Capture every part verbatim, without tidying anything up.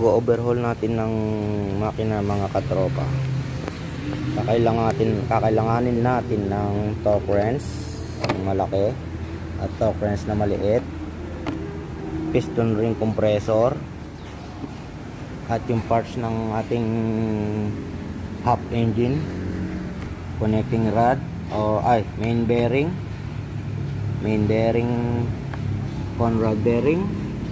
pag-overhaul natin ng makina mga katropa, kakailanganin, kakailanganin natin ng torque wrench malaki at torque wrench na maliit, piston ring compressor, at yung parts ng ating half engine, connecting rod o ay main bearing, main bearing, conrod bearing,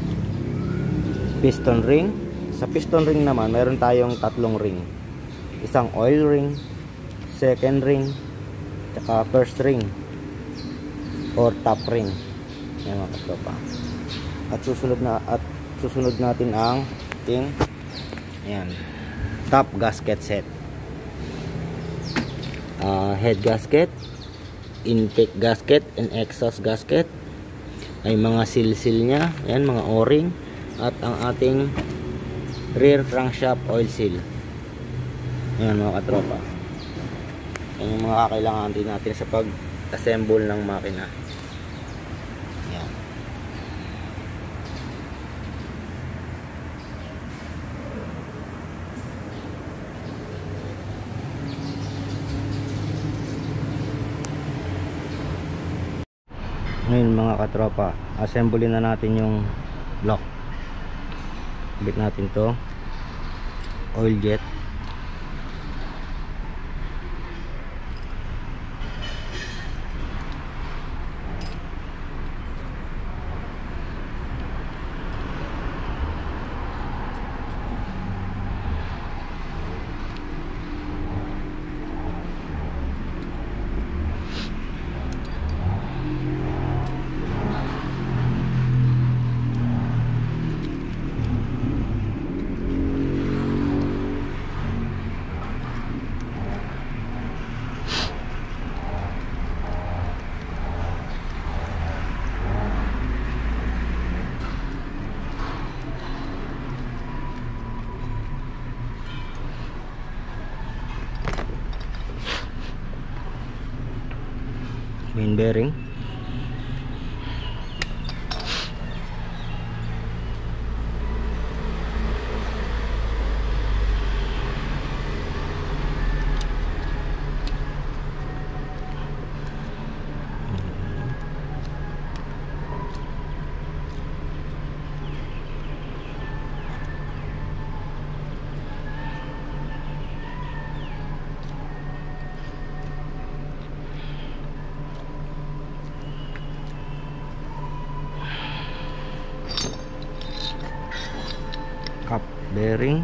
piston ring. Sa piston ring naman meron tayong tatlong ring, isang oil ring, second ring, tsaka first ring or top ring. Yan mga katropa. At susunod na at susunod natin ang ting yan, top gasket set, uh, head gasket, intake gasket and exhaust gasket, ay mga silsil nya, yan mga o-ring, at ang ating rear crankshaft oil seal. Yan mga katropa, yan yung mga kakailangan din natin sa pag-assemble ng makina. Yan. Ngayon mga katropa, assemble na natin yung block. Bit natin to oil jet, main bearing, cap bearing,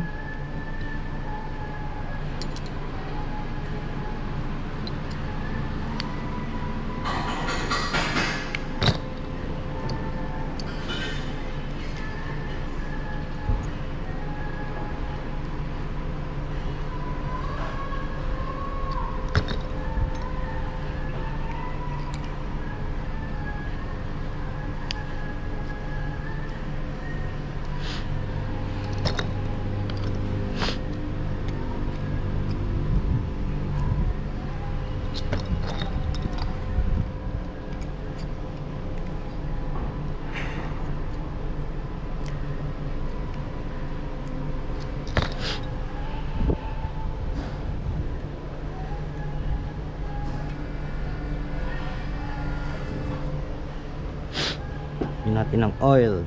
natin ng oil,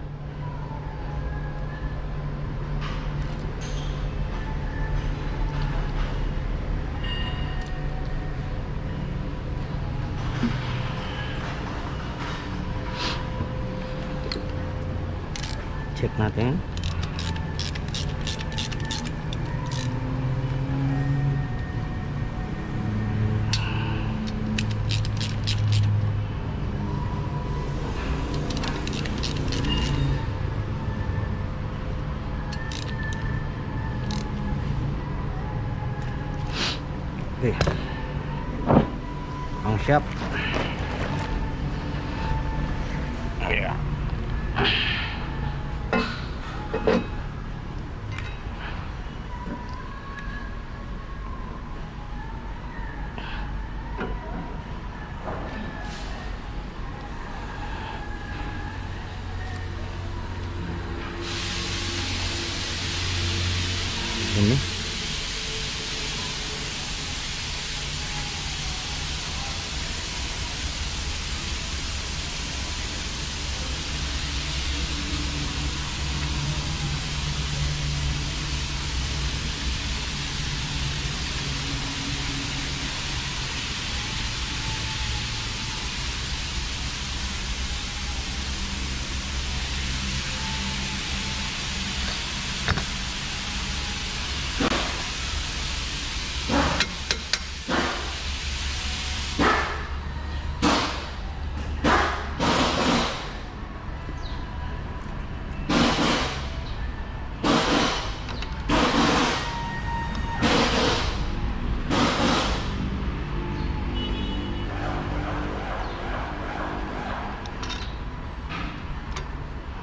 check natin. Okay. Ang shop. Yeah.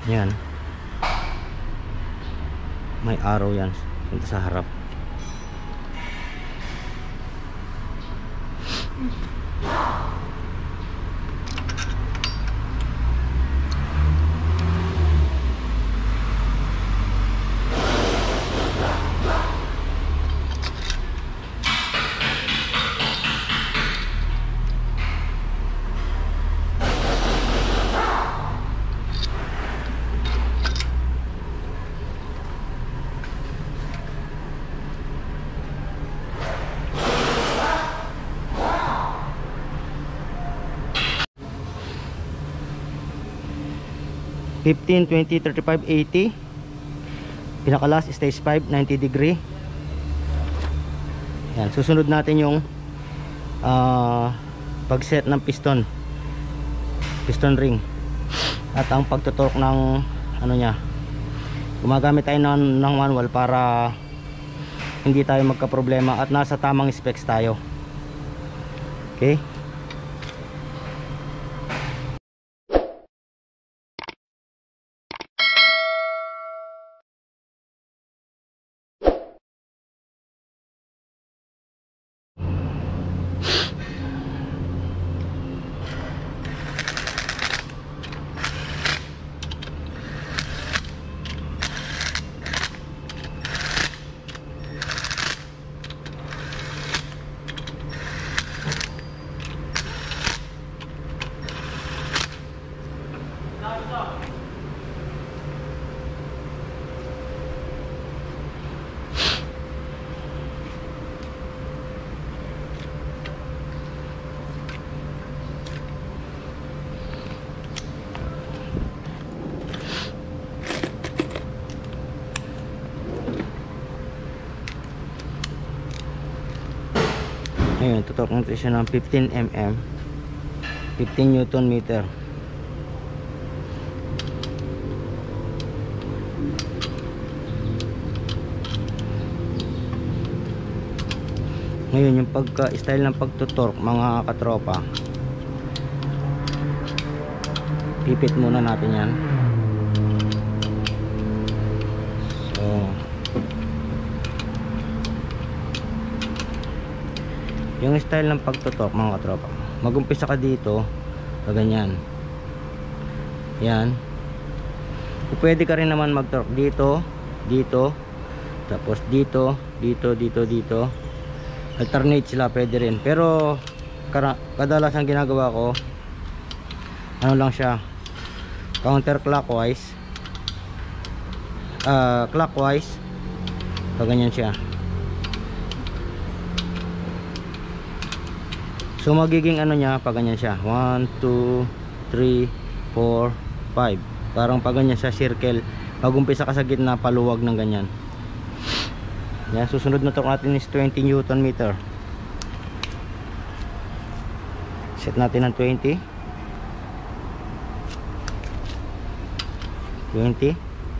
Yan, may arrow yan punta sa harap. fifteen, twenty, thirty-five, eighty. Pinaka last stage five, ninety degree. Yan, susunod natin yung uh, pag-set ng piston. Piston ring. At ang pagtutorque ng ano niya. Gumagamit tayo ng, ng manual para hindi tayo magka-problema at nasa tamang specs tayo. Okay? Ayun, tutok natin siya ng fifteen millimeters, fifteen newton meter. Ngayon yung pagka style ng pagtutorque mga katropa, pipit muna natin yan. So yung style ng pagtutorque mga katropa, mag-umpisa ka dito ganyan. Yan, pwede ka rin naman mag-torque dito, dito, tapos dito, dito, dito, dito, alternate sila, pwede rin. Pero kadalasan ginagawa ko ano lang siya, counterclockwise, uh, clockwise, pag ganyan siya. So magiging ano niya pag ganyan siya, one, two, three, four, five. Parang pag ganyan siya circle, pag umpisa ka sa gitna paluwag ng ganyan. Yan, susunod na torque natin is twenty newton meter. Set natin ng twenty. twenty.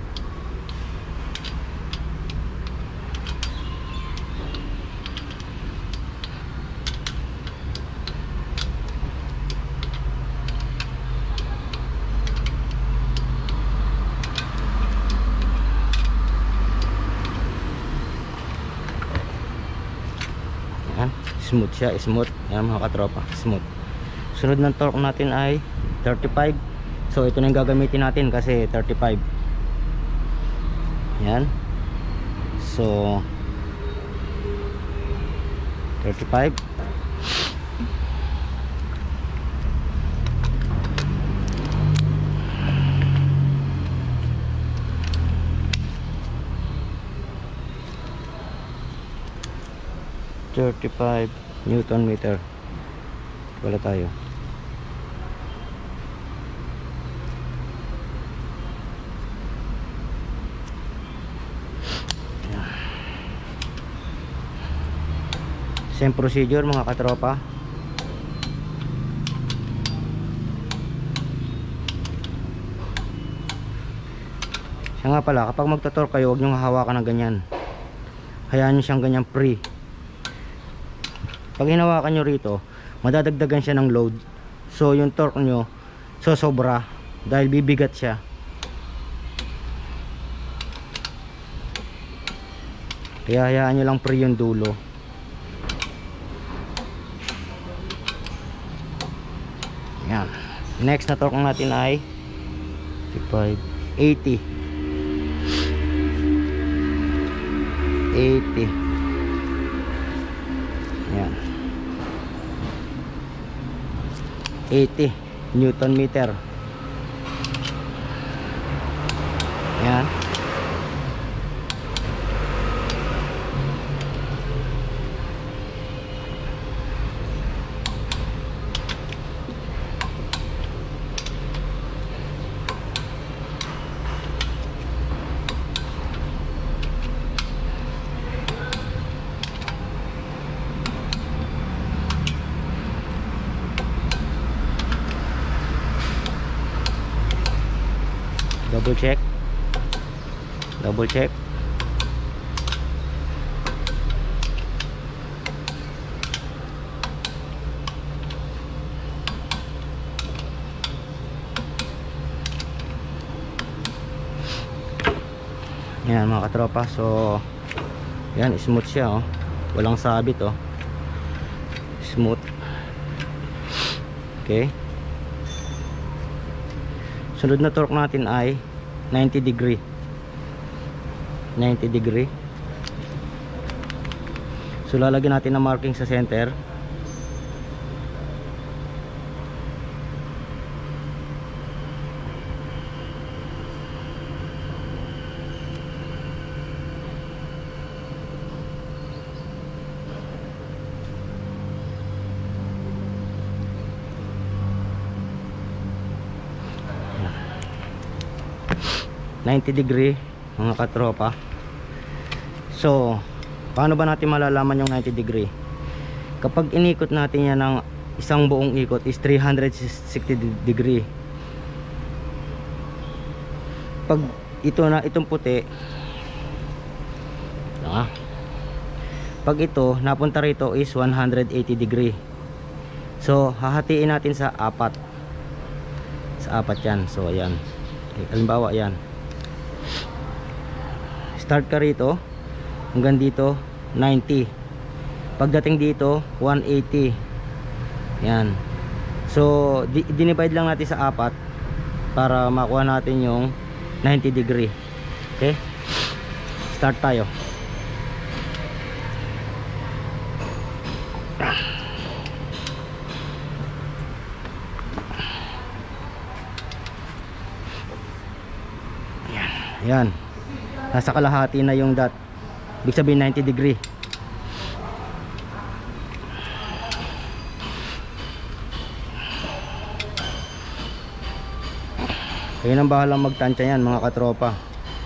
Smooth siya, smooth. Yan mga katropa, smooth. Sunod ng torque natin ay thirty-five. So ito na yung gagamitin natin kasi thirty-five. Yan. So thirty-five. thirty-five newton meter. Wala tayo. Same procedure mga katropa. Siya nga pala, kapag magtatorque kayo, huwag nyo hahawakan ng ganyan. Hayaan nyo siyang ganyan free. Pag hinawakan nyo rito, madadagdagan siya ng load. So yung torque nyo so sobra dahil bibigat siya. Kaya hayaan nyo lang free yung dulo. Yan. Next na torque natin ay fifty-five, eighty. eighty. Yan. eighty Newton meter. Yan. Double check. Double check. Yan mga katropa. So yan, smooth siya oh. Walang sabit oh. Smooth. Okay. Sunod na torque natin ay ninety degree. ninety degree. So lalagyan natin ng marking sa center. ninety degree mga katropa. So paano ba natin malalaman yung ninety degree? Kapag inikot natin yan ng isang buong ikot is three hundred sixty degree. Pag ito na, itong puti ah, pag ito napunta rito is one hundred eighty degree. So hahatiin natin sa apat. Sa apat yan. So ayan, halimbawa yan, start ka rito hanggang dito ninety, pagdating dito one eighty. Yan. So dinivide lang natin sa apat para makuha natin yung ninety degree. Okay, start tayo. Yan. Yan. Nasa kalahati na yung dot. Ibig sabihin ninety degree. Kayo nang bahalang magtansya yan mga katropa.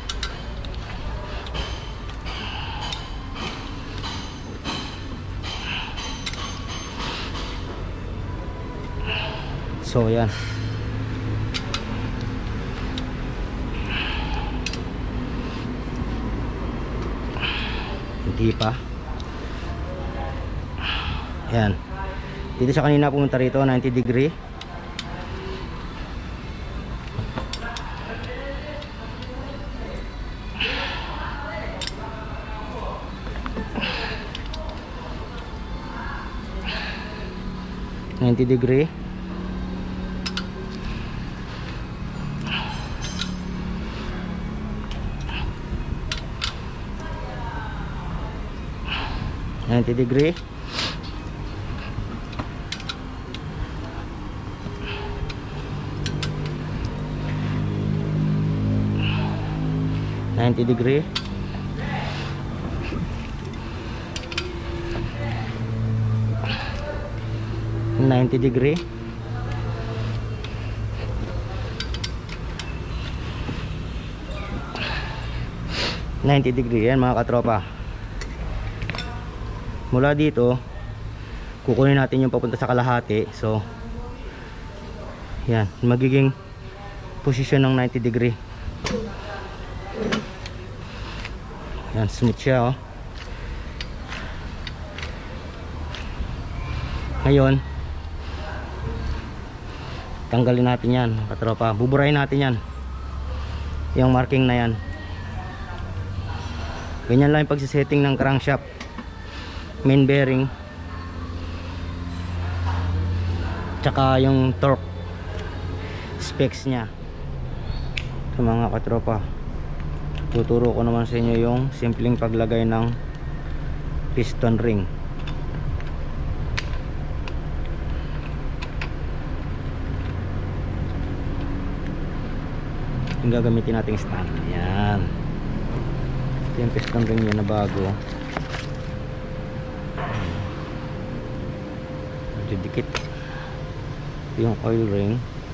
So yan. Hindi pa. Yan. Dito siya kanina pumunta rito ninety degree. ninety degree. ninety degree. ninety degree. ninety degree. ninety degree yan mga katropa. Mula dito kukunin natin yung papunta sa kalahati. So yan, magiging posisyon ng ninety degree. Yan, smooth siya oh. Ngayon tanggalin natin yan katropa, buburahin natin yan, yung marking na yan. Ganyan lang yung pagsisetting ng crankshaft, main bearing, tsaka yung torque specs nya. So mga katropa, tuturo ko naman sa inyo yung simpleng paglagay ng piston ring. Yung gagamitin nating stand. Yan, ito yung piston ring niya na bago, medyo dikit. Ito yung oil ring.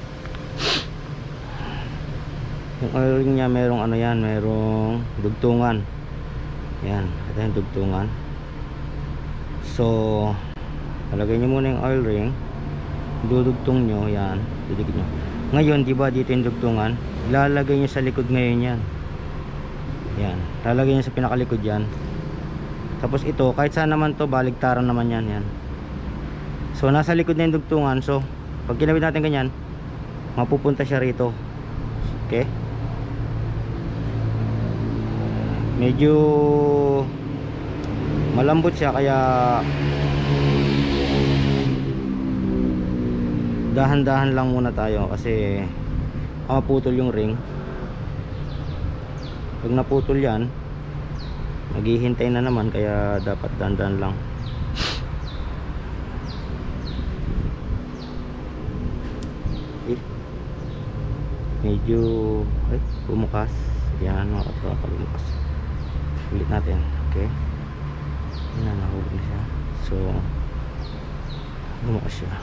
Yung oil ring niya merong ano yan, merong dugtungan. Yan, ito yung dugtungan. So palagay nyo muna yung oil ring, dudugtong nyo yan, dudikit nyo. Ngayon diba dito yung dugtungan, lalagay nyo sa likod ngayon yan. Yan, lalagay nyo sa pinakalikod yan. Tapos ito, kahit saan naman to, baligtaran naman yan, yan. So nasa likod na yung dugtungan. So pag kinabit natin ganyan, mapupunta siya rito. Okay, medyo malambot siya, kaya dahan-dahan lang muna tayo kasi maputol yung ring. Pag naputol yan, maghihintay na naman, kaya dapat dahan-dahan lang. Eh, medyo ay, bumukas. Yan, mga katropa, bumukas. Ulit natin. Okay, yan, nahulog na siya. So bumukas siya.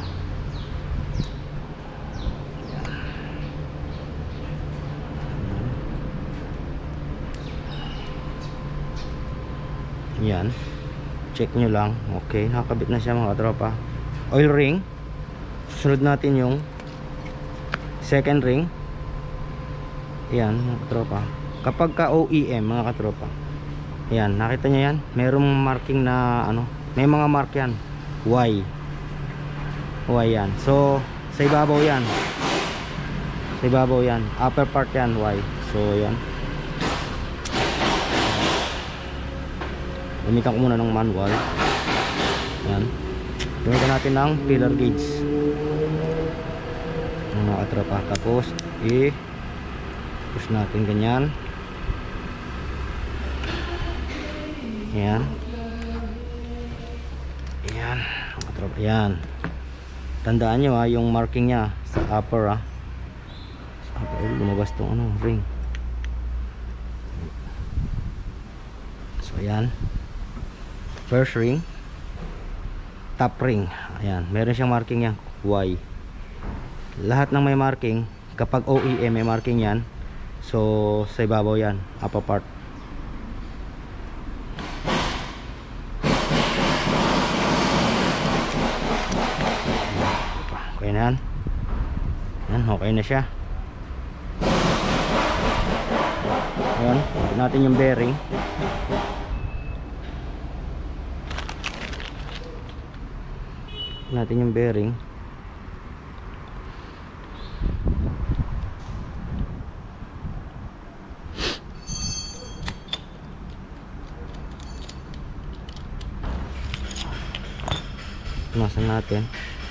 Yan, check nyo lang. Okay, nakakabit na siya mga katropa. Oil ring. Sunod natin yung second ring. Yan mga katropa. Kapag ka O E M mga katropa, yan, nakita nyo yan, merong marking na ano, may mga mark yan, Y Y yan. So sa ibabaw yan, sa ibabaw yan, upper part yan, Y. So yan, gamitan ko muna ng manual. Yan, gamitan natin ng pillar gauge mga katropa. Tapos i push natin ganyan. Yan, yan mga katropa. Yan, tandaan nyo ha, yung marking nya sa upper ha, sa upper. Ay, lumabas tong ano, ring. So yan, first ring, top ring. Ayan, meron siyang marking yan, Y. Lahat ng may marking, kapag O E M may marking yan. So sa ibabaw yan, upper part. Okay na yan. Yan, okay na siya. Ayan, ito natin yung bearing. Natin yung bearing. Punasan natin.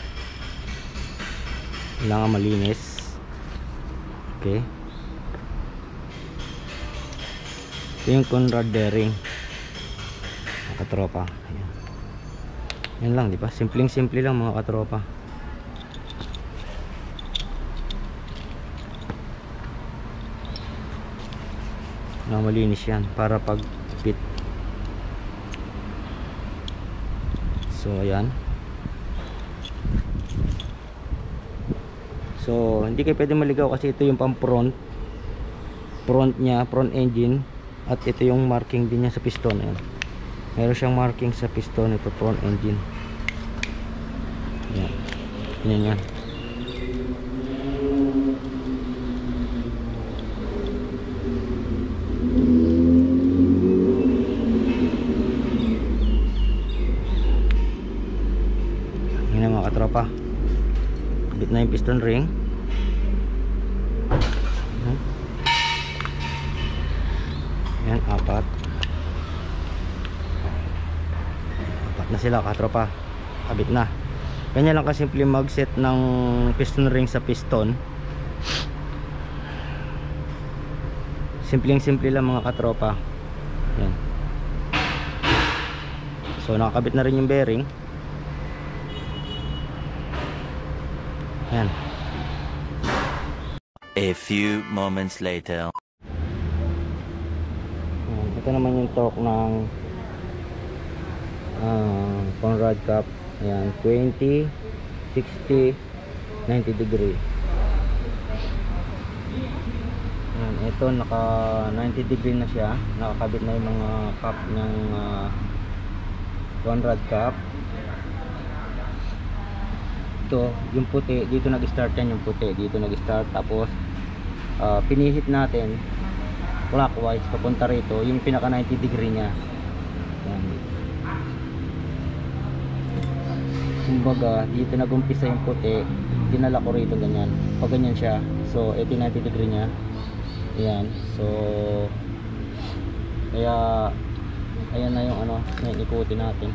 Kailangan malinis. Okay, ito yung Conrad bearing mga katropa. Ayan. Yan lang, di ba? Simpleng simple lang mga katropa. Na malinis yan para pag fit. So ayan. So hindi kayo pwede maligaw kasi ito yung pang front front nya, front engine. At ito yung marking din niya sa piston. Ayan, meron siyang marking sa piston, ito front engine. Ayan, yan yan. Yan na mga katropa, kabit na yung piston ring. Yan, apat. na sila katropa, kabit na. Kanya lang kasimple mag-set ng piston ring sa piston. Simpleng simple lang mga katropa. Yan. So nakakabit na rin yung bearing. Yan. A few moments later. Ito naman yung torque ng uh, Conrad cap. Ayan, twenty, sixty, ninety degree. Ayan, ito naka ninety degree na siya. Nakakabit na yung mga cap ng uh, Conrad cap. Ito, yung puti, dito nag-start yan yung puti. Dito nag-start, tapos uh, pinihit natin clockwise papunta rito, yung pinaka ninety degree nya. Yan. Kumbaga dito nagumpisa yung puti, dinala ko rito ganyan, pag ganyan siya. So ito ninety degree nya. Ayan, so kaya ayan na yung ano, yung ikutin natin.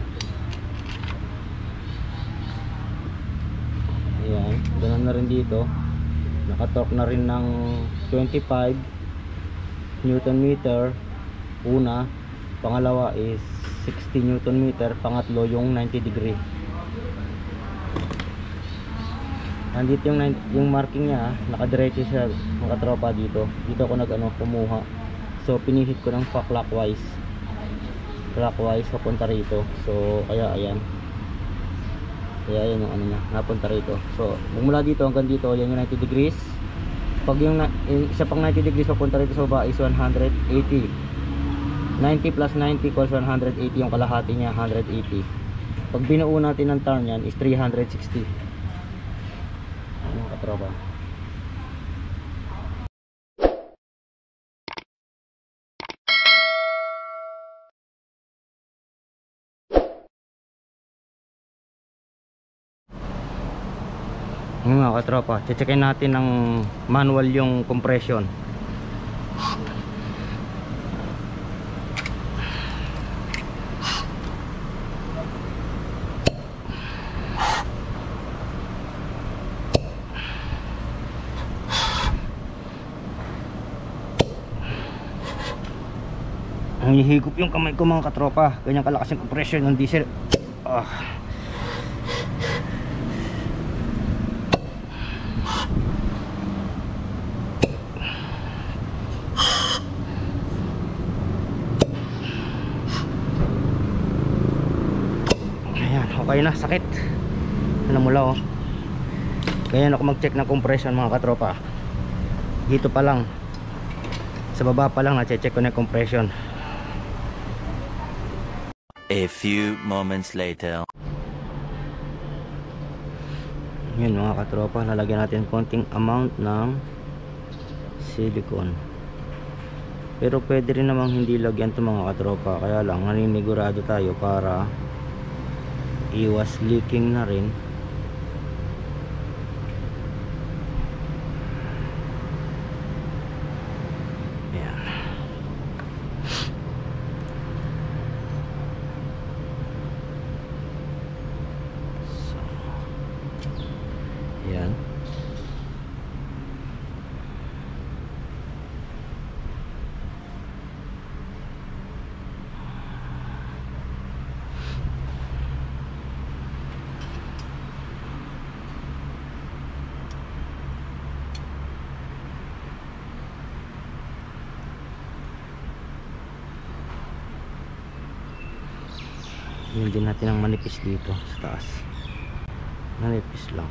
Ayan, ganun na rin dito, nakatorque na rin ng twenty-five newton meter una, pangalawa is sixty newton meter, pangatlo yung ninety degree. Nandito yung, yung marking nya, nakadiretso siya mga katropa dito. Dito ako nag ano, kumuha. So pinihit ko ng pa clockwise clockwise papunta rito. So kaya ayan, kaya ayan yung ano nya, napunta rito. So mula dito hanggang dito, yan yung ninety degrees. Pag yung, yung isa pang ninety degrees papunta rito sa baba is one hundred eighty. Ninety plus ninety equals one hundred eighty, yung kalahati nya one hundred eighty. Pag binuo natin ng turn yan is three hundred sixty. Ano katropa? Yung mga katropa, checkin natin ng manual yung compression. Ang hihigop yung kamay ko mga katropa, ganyan kalakas yung compression ng diesel. Ah. Okay na, sakit ano mula oh. Kaya ako mag check ng compression mga katropa. Dito pa lang, sa baba pa lang na-check ko na compression. A few moments later. Yun mga katropa, lalagyan natin konting amount ng silicone. Pero pwede rin namang hindi lagyan ito mga katropa. Kaya lang naninigurado tayo para iwas leaking na rin. Ayan. So, ayan. Hindi natin ang manipis dito sa taas. Manipis lang.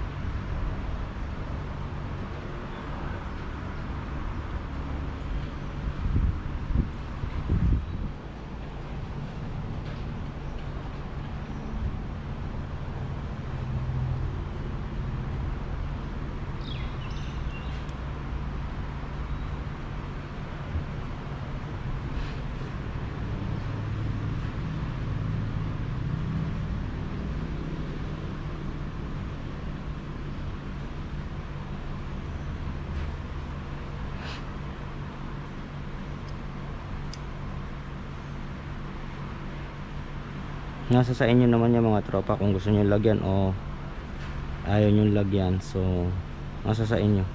nasa sa inyo naman yung mga tropa kung gusto nyo lagyan o ayaw nyo lagyan. So nasa sa inyo.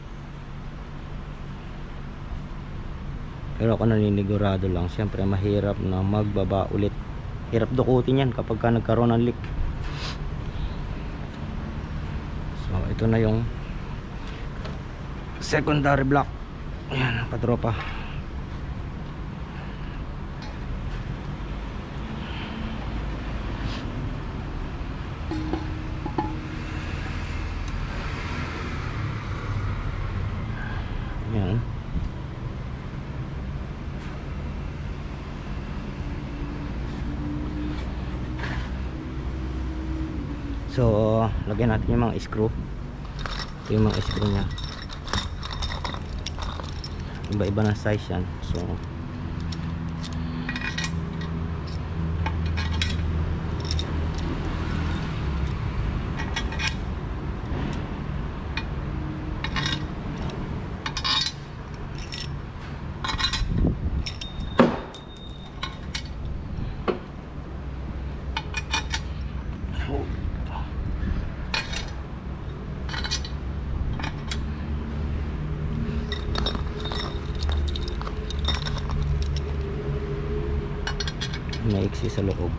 Pero ako naninigurado lang, syempre mahirap na magbaba ulit, hirap dukutin yan kapag ka nagkaroon ng leak. So ito na yung secondary block. Ayan katropa. Ayan. So lagyan natin yung mga screw. Ito yung mga screw nya, iba-iba na size yan. So maiksi sa loob.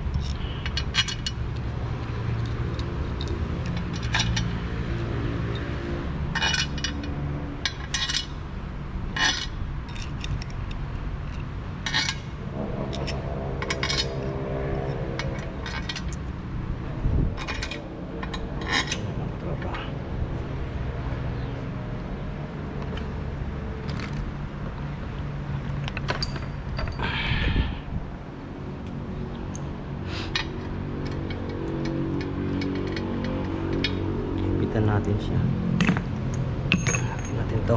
Ipitan natin siya. Ipitan natin to.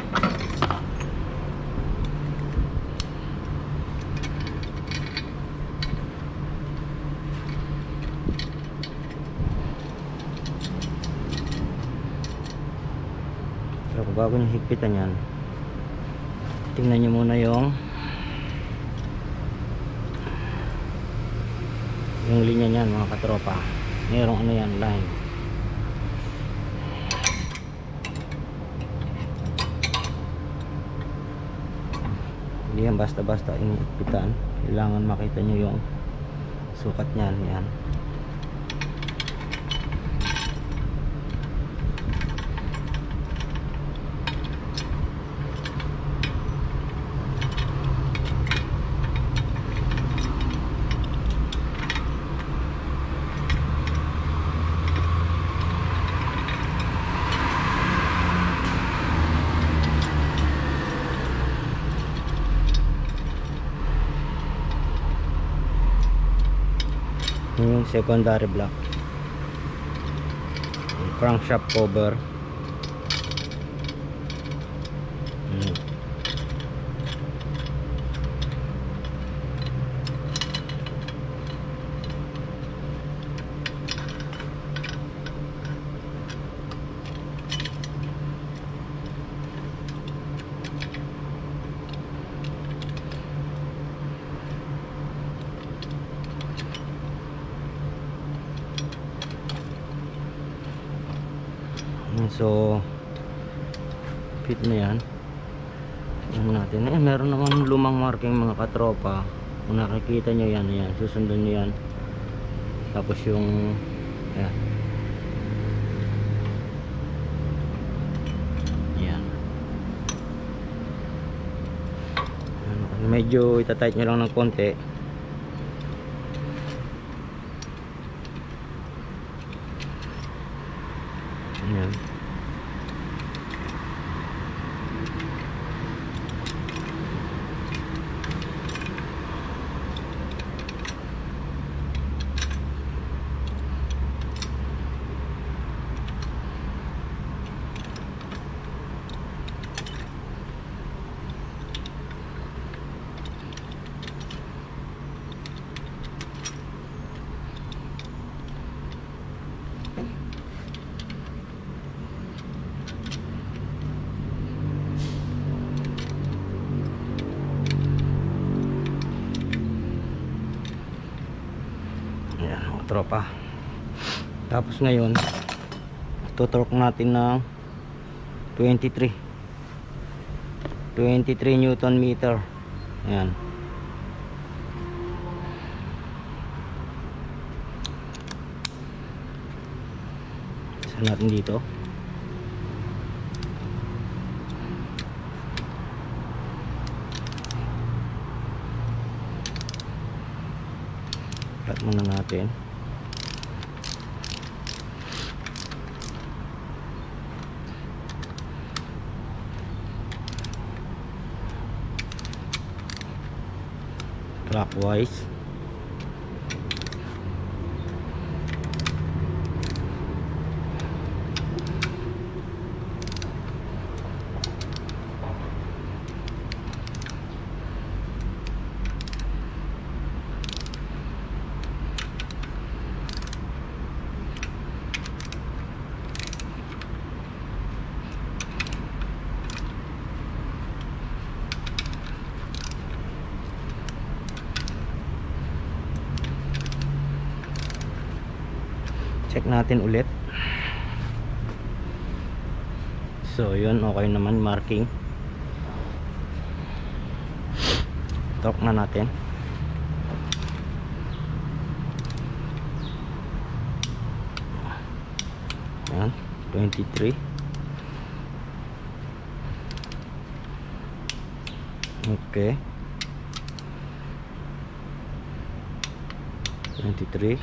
Pero bago nyo higpitan yan, tingnan nyo muna yung yung linya niyan mga katropa. Mayroong ano yan, line. Hindi yan basta-basta inipitan. Kailangan makita nyo yung sukat niyan. Yan. Yung secondary block, yung crankshaft cover. hmm. So fit na yan. Yan natin. Eh, meron namang lumang marking mga katropa. Kung nakikita nyo yan, yan, susundan nyo yan. Tapos yung yan, yan. Medyo itatight nyo lang ng konti. Yan. katropa. Tapos ngayon tuturok natin ng twenty-three newton meter. Ayan. Isa natin dito. Cut muna natin. Clockwise. Check natin ulit. So yun, okay naman, marking. Torque na natin. Ayan, twenty-three. Okay, twenty-three.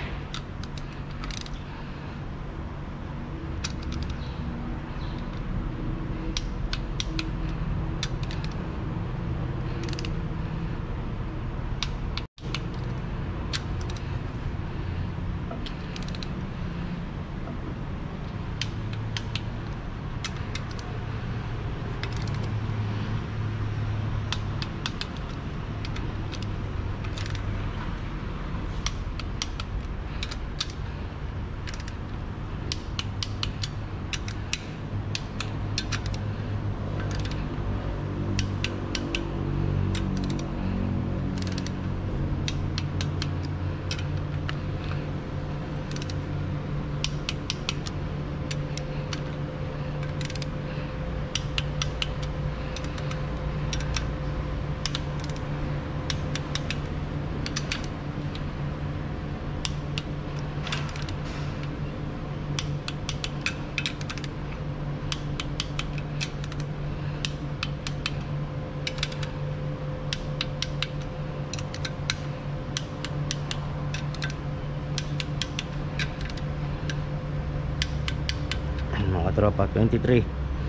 Mga tropa, twenty-three.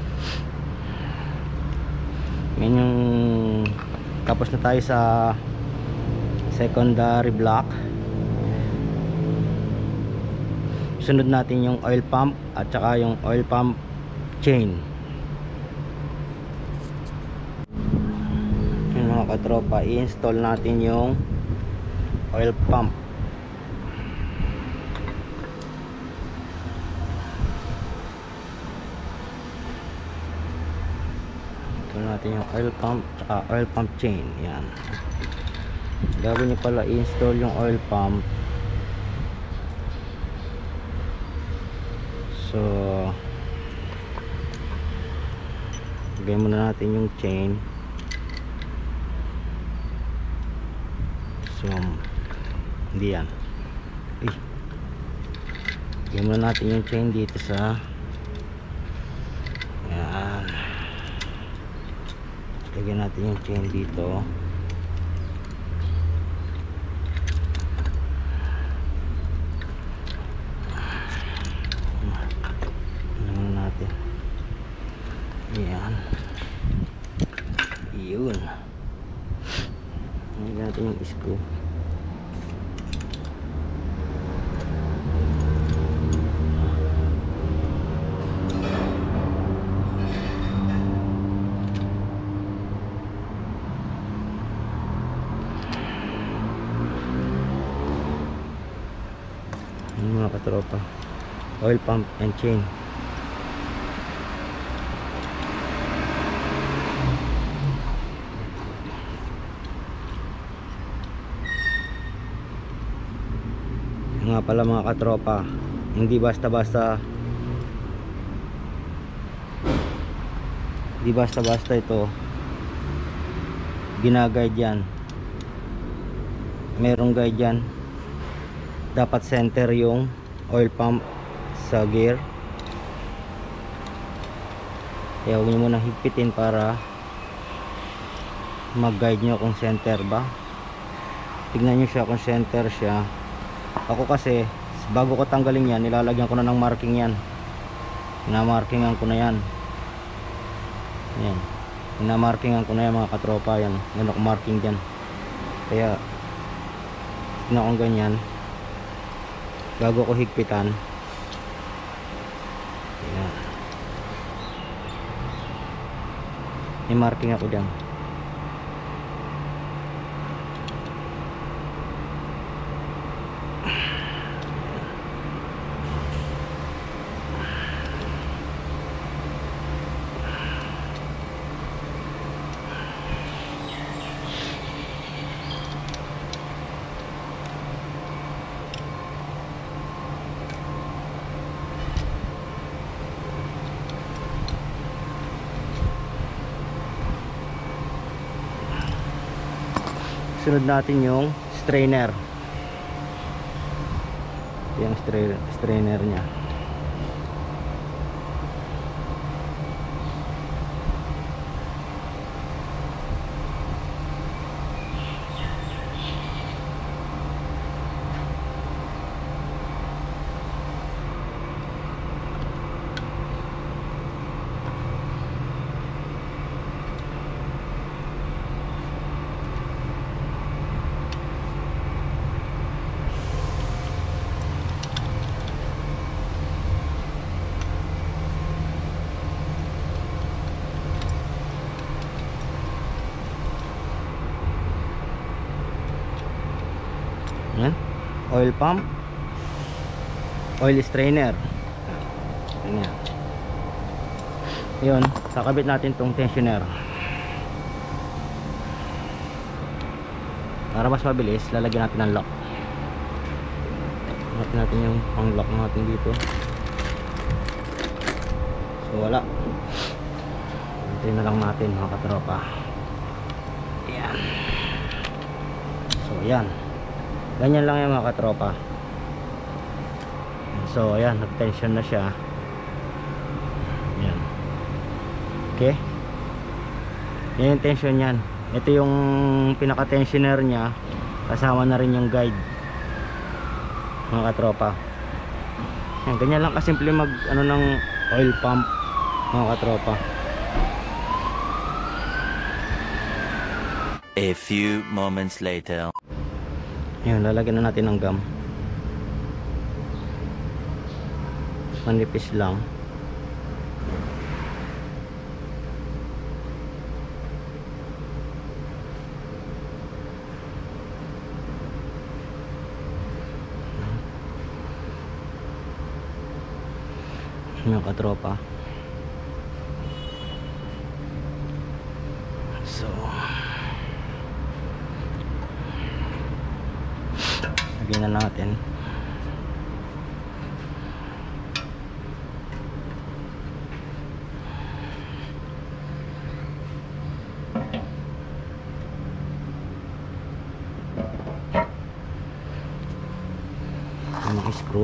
Yan yung tapos na tayo sa secondary block. Sunod natin yung oil pump at saka yung oil pump chain. Yan mga katropa, i-install natin yung oil pump. Natin yung oil pump uh, oil pump chain. Yan, gagawin nyo pala i-install yung oil pump. So lagay muna natin yung chain. So hindi yan, eh, lagay muna natin yung chain dito sa yan. Lagyan natin yung chain dito. Ano natin? Ayan. Yun. Lagyan natin yung screw. Mga katropa, oil pump and chain. Nga pala mga katropa, hindi basta basta hindi basta basta ito ginaguide yan. Merong guide yan, dapat center yung oil pump sa gear, kaya huwag nyo muna higpitin para mag guide nyo kung center ba. Tignan nyo siya kung center siya. Ako kasi bago ko tanggalin yan, nilalagyan ko na ng marking yan, pinamarkingan ko na yan. Yan, pinamarkingan ko na yan mga katropa. Yan, yan ako marking dyan. Kaya tignan kong ganyan bago ko higpitan. Yan, may marking ako dyan. Sunod natin yung strainer. Yung stra strainer nya. Yan, oil pump, oil strainer. Ganyan. Yun, kakabit natin tong tensioner. Para mas mabilis, lalagyan natin ng lock. Lalagyan natin yung pang lock natin dito. So wala, hintayin na lang natin mga katropa. Ayan. So ayan, ganyan lang yung mga katropa. So ayan, nag-tension na siya. Ayan. Okay, yan yung tension yan. Ito yung pinaka-tensioner nya, kasama na rin yung guide mga katropa. Ayan, ganyan lang kasimple mag ano ng oil pump mga katropa. A few moments later. Ayan, lalagyan na natin ng gum. Manipis lang. Mga katropa. So lagyan na natin. Ang screw.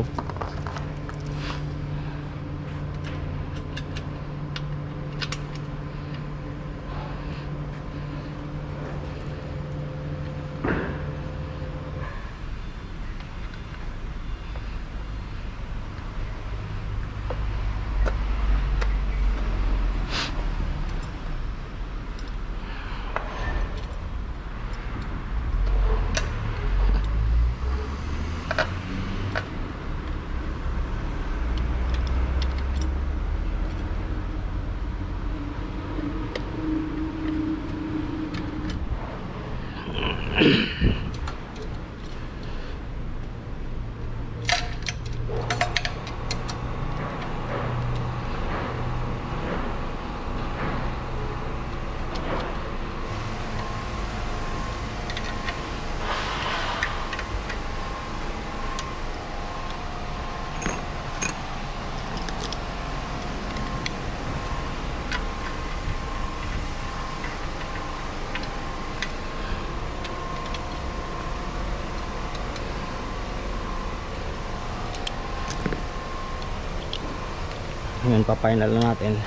Yun, pa-final na natin.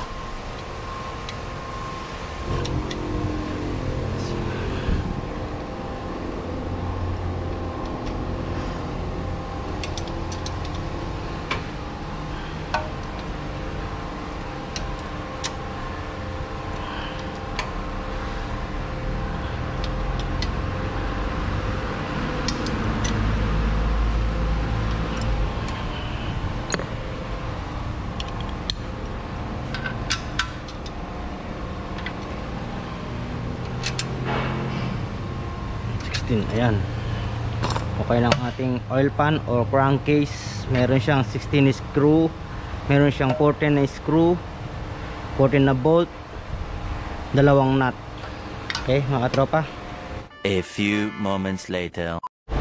Ayan, okay lang ating oil pan or crankcase. Meron siyang sixteen screw, meron siyang fourteen na screw, fourteen na bolt, dalawang nut. Okay mga katropa. A few moments later.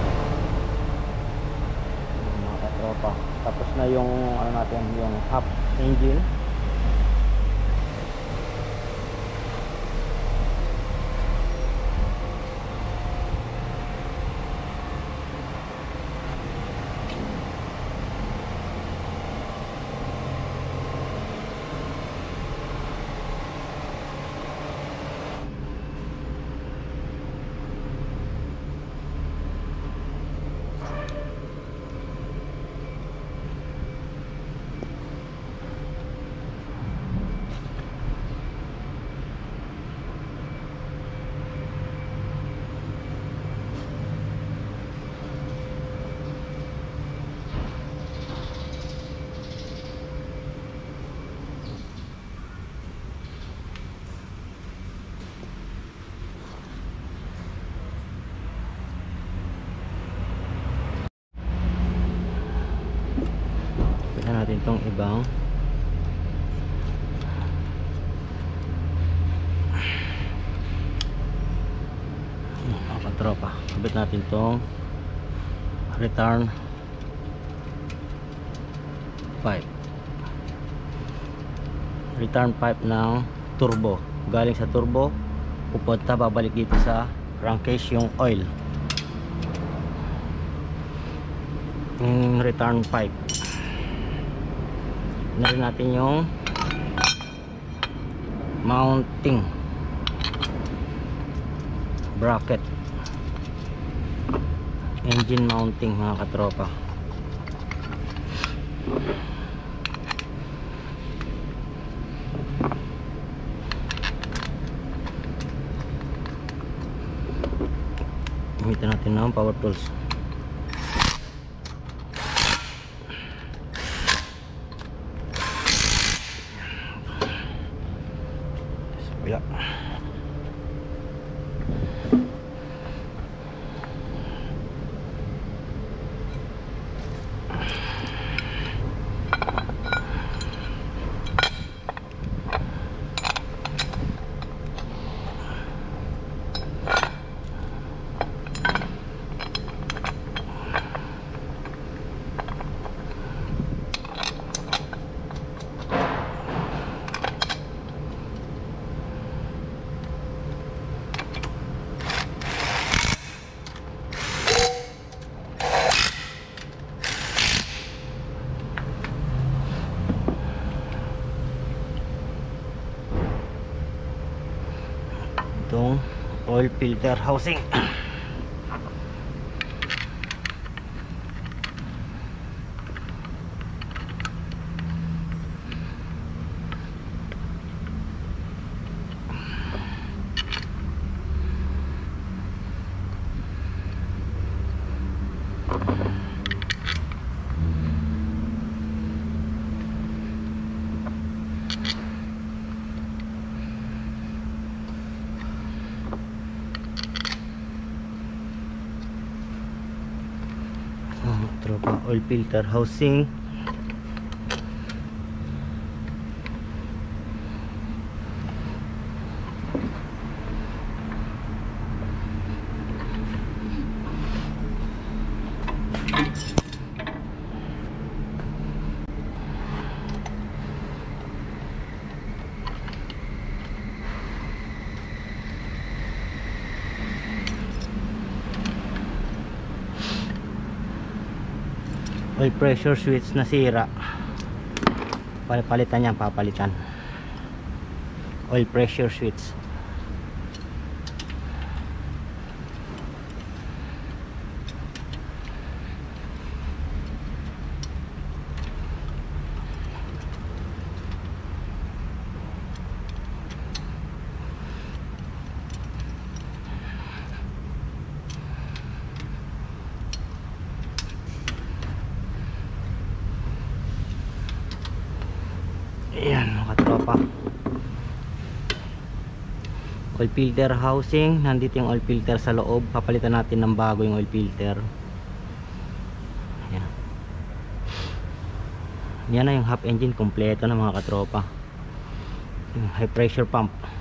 Mga katropa, tapos na yung ano natin, yung half engine. Natin tong ibang mga katropa, kabit natin tong return pipe return pipe ng turbo. Galing sa turbo pupunta, babalik dito sa crankcase yung oil, yung return pipe. Na rin natin yung mounting bracket, engine mounting mga katropa. Gamitin natin ng power tools. Ya. Itong oil filter housing. Tropa oil filter housing. Oil pressure switch nasira. Palitan yan, papalitan. Oil pressure switch. Ayan mga tropa, oil filter housing. Nandito yung oil filter sa loob. Papalitan natin ng bago yung oil filter. Ayan. Yan na yung half engine, kompleto na mga katropa. Yung high pressure pump.